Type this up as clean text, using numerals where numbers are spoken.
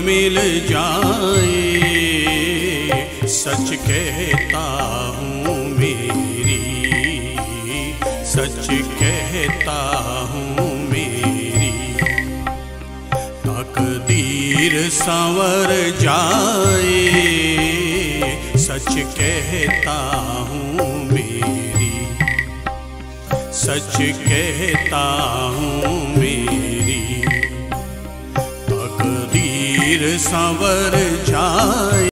मिल जाए, सच कहता हूँ मेरी, सच कहता हूँ मेरी। तकदीर संवर जाए, सच कहता हूँ मेरी, सच कहता हूँ मेरी। तकदीर संवर जाए।